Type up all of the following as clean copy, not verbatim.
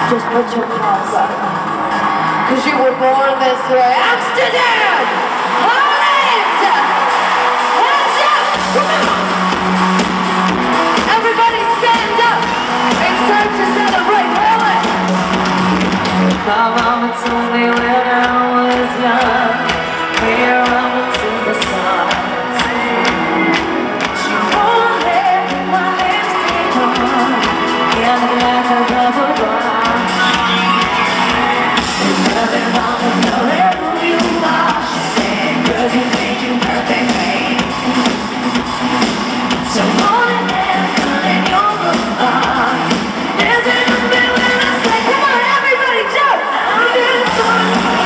Just put your paws up. Cause you were born this way. Amsterdam! Holland! Hands up! Come on! Everybody stand up! It's time to celebrate Holland! My mama told me when I was young, we're up to the stars. She won't let my lipstick on, and the glass of bubble bar. Nothing wrong with knowing who you are, she said, 'cause you make you perfect, babe. So more than ever in your heart, there's in the middle when I say, come on, everybody jump! I'm in the fun.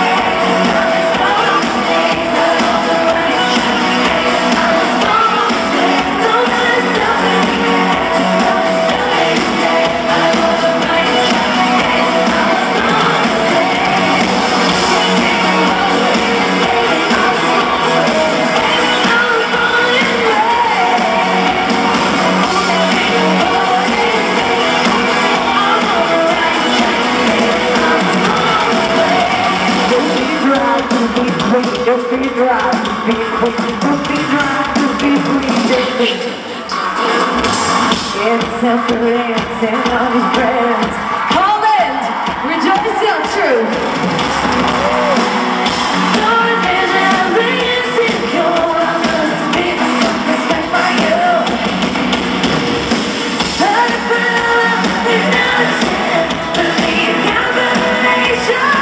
Don't be dry, be quick. Don't be dry, don't be free. It's a friends and all his friends. Holland, rejoice your truth. Lord, there's every insecure. I must be self-respect by you. But if there's no sin, believe combination.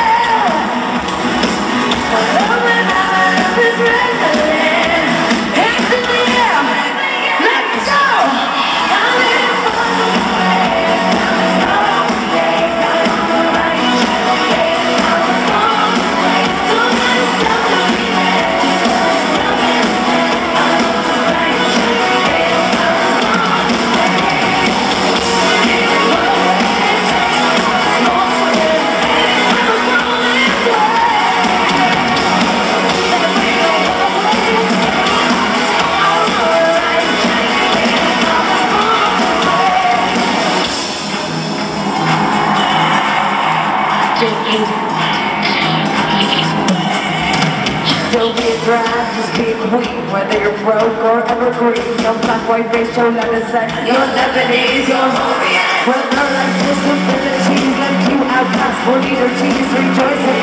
Don't be a drag, just be a queen. Whether you're broke or evergreen, no black, white, beige, show, let us say your Lebanese, your Orient. Whether life disabilities left you outcast, we'll eat our cheese, rejoice.